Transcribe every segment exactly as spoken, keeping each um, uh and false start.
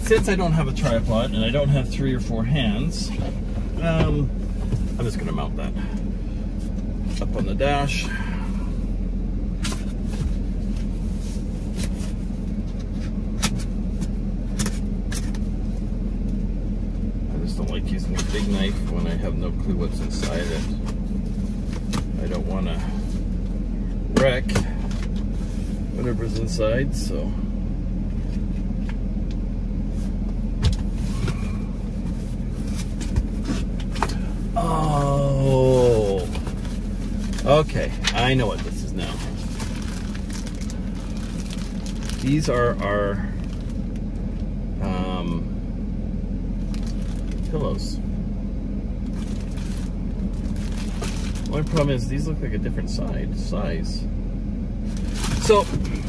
since I don't have a tripod and I don't have three or four hands, um, I'm just gonna mount that up on the dash. I just don't like using a big knife when I have no clue what's inside it. I don't want to wreck whatever's inside, so. Oh, okay, I know what this is now. These are our um, pillows. One problem is these look like a different side, size. So,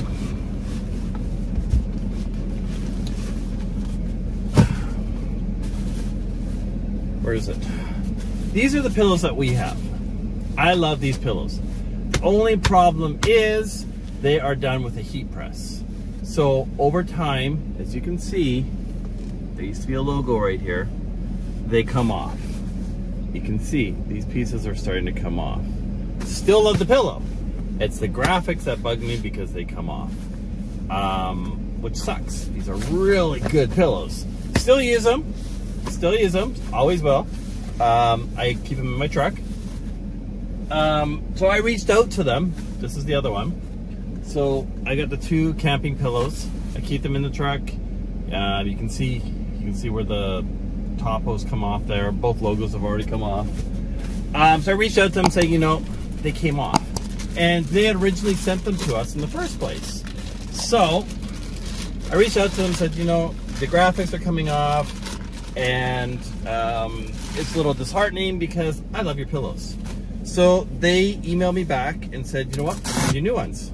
where is it? These are the pillows that we have. I love these pillows. The only problem is they are done with a heat press. So over time, as you can see, there used to be a logo right here, they come off. You can see these pieces are starting to come off. Still love the pillow. It's the graphics that bug me because they come off, um, which sucks. These are really good pillows. Still use them, still use them, always will. Um, I keep them in my truck. Um, so I reached out to them. This is the other one. So I got the two camping pillows. I keep them in the truck. Uh, you can see, you can see where the topos come off there. Both logos have already come off. Um, so I reached out to them saying, you know, they came off. And they had originally sent them to us in the first place. So I reached out to them and said, you know, the graphics are coming off and um, it's a little disheartening because I love your pillows. So they emailed me back and said, you know what, I need you new ones.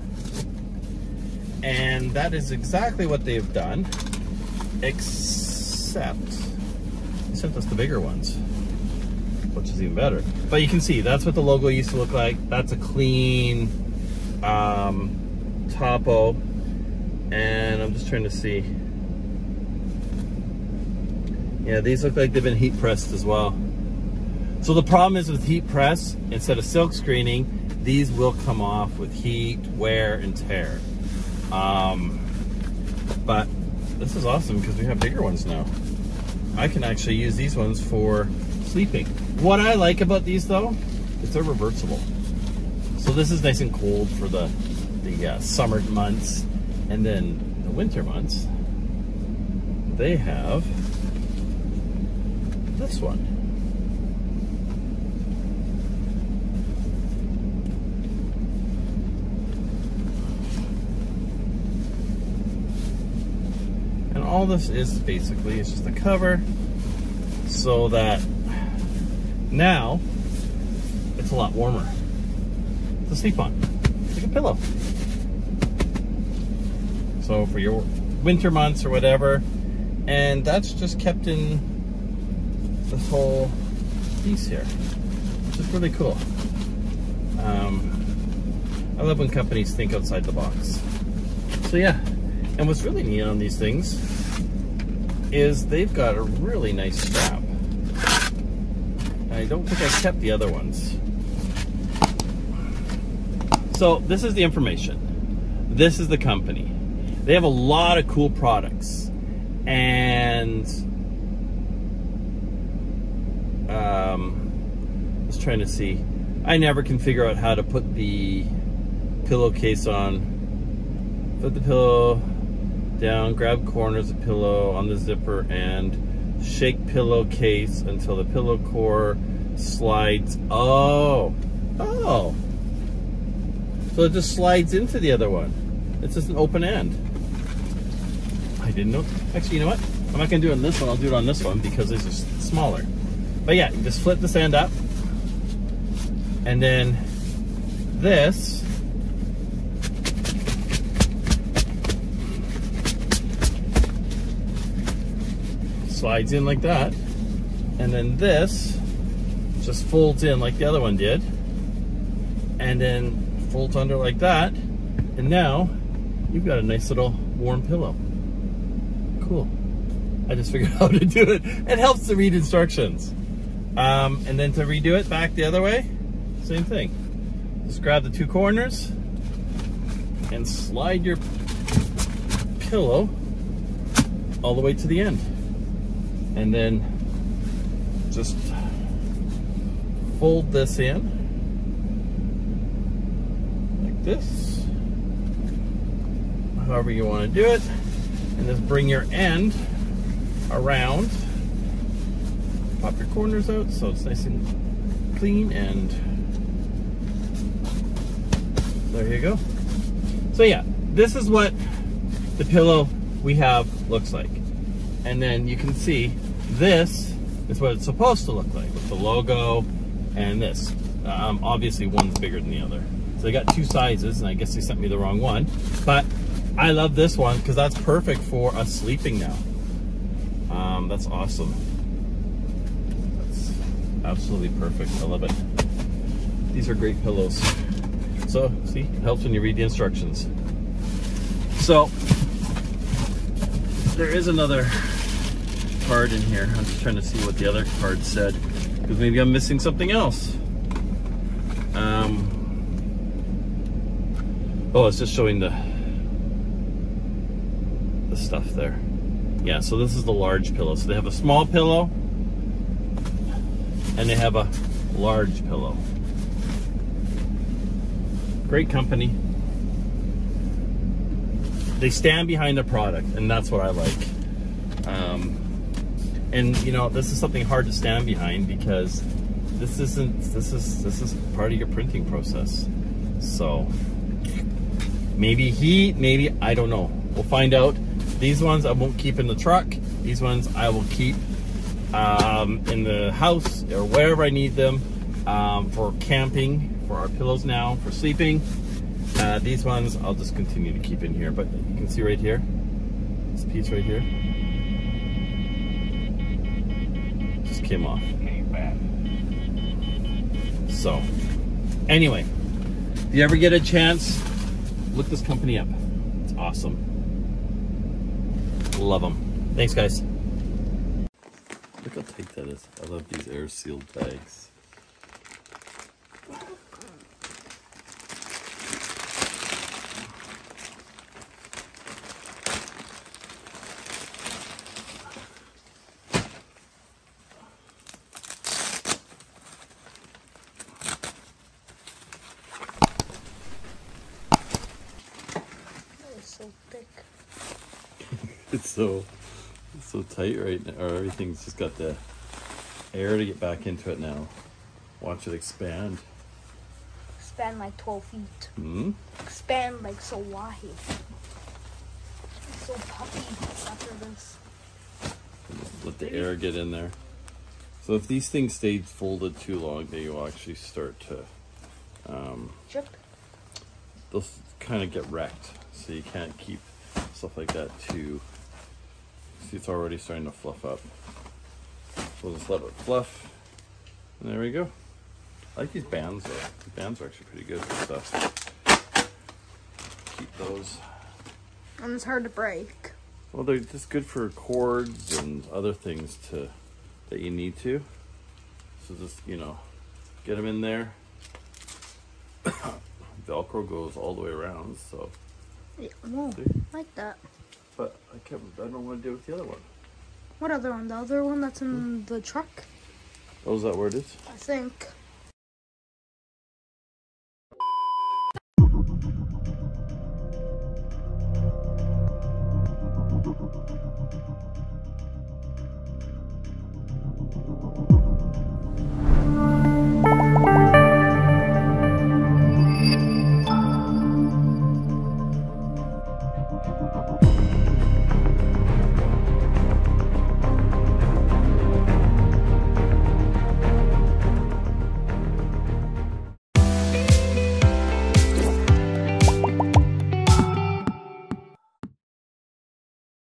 And that is exactly what they've done, except they sent us the bigger ones, which is even better. But you can see, that's what the logo used to look like. That's a clean um, topo. And I'm just trying to see. Yeah, these look like they've been heat pressed as well. So the problem is with heat press, instead of silk screening, these will come off with heat, wear, and tear. Um, but this is awesome because we have bigger ones now. I can actually use these ones for sleeping. What I like about these though, is they're reversible. So this is nice and cold for the, the uh, summer months, and then the winter months, they have this one. And all this is basically is just a cover so that now it's a lot warmer to sleep on. It's like a pillow. So for your winter months or whatever, and that's just kept in this whole piece here, which is really cool. Um, I love when companies think outside the box. So yeah, and what's really neat on these things is they've got a really nice strap. I don't think I kept the other ones. So this is the information. This is the company. They have a lot of cool products, and um, I was trying to see. I never can figure out how to put the pillowcase on. Put the pillow down, grab corners of pillow on the zipper, and shake pillowcase until the pillow core slides. Oh, oh. So it just slides into the other one. It's just an open end. I didn't know. Actually, you know what? I'm not gonna do it on this one. I'll do it on this one because it's just smaller. But yeah, you just flip this end up, and then this slides in like that, and then this just folds in like the other one did, and then folds under like that, and now you've got a nice little warm pillow. Cool. I just figured out how to do it. It helps to read instructions. Um, and then to redo it back the other way, same thing. Just grab the two corners and slide your pillow all the way to the end. And then just fold this in like this, however you want to do it, and just bring your end around. Pop your corners out so it's nice and clean, and there you go. So yeah, this is what the pillow we have looks like. And then you can see this is what it's supposed to look like with the logo and this. Um, obviously one's bigger than the other. So they got two sizes, and I guess they sent me the wrong one. But I love this one because that's perfect for us sleeping now. Um, that's awesome. That's absolutely perfect. I love it. These are great pillows. So, see, it helps when you read the instructions. So, there is another card in here. I'm just trying to see what the other card said, because maybe I'm missing something else. Um, oh, it's just showing the the stuff there. Yeah, so this is the large pillow. So they have a small pillow and they have a large pillow. Great company. They stand behind the product, and that's what I like. Um, and you know, this is something hard to stand behind because this isn't. This is this is part of your printing process. So maybe heat, maybe I don't know. We'll find out. These ones I won't keep in the truck. These ones I will keep um, in the house or wherever I need them um, for camping. For our pillows now, for sleeping. Uh, these ones I'll just continue to keep in here, but you can see right here, this piece right here, just came off. So, anyway, if you ever get a chance, look this company up. It's awesome. Love them. Thanks, guys. Look how tight that is. I love these air sealed bags. So thick. It's so it's so tight right now, or everything's just got the air to get back into it now. Watch it expand. Expand like twelve feet. Hmm? Expand like so wide. It's so puffy after this. Let the air get in there. So if these things stay folded too long, they will actually start to um, drip. They'll kind of get wrecked. So you can't keep stuff like that too. See, it's already starting to fluff up. So we'll just let it fluff. And there we go. I like these bands though. The bands are actually pretty good for stuff. Keep those. And it's hard to break. Well, they're just good for cords and other things to that you need to. So just, you know, get them in there. Velcro goes all the way around, so. Yeah, whoa, like that. But I can't. I don't know what to do with the other one. What other one? The other one that's in the truck? Oh, is that where it is? I think.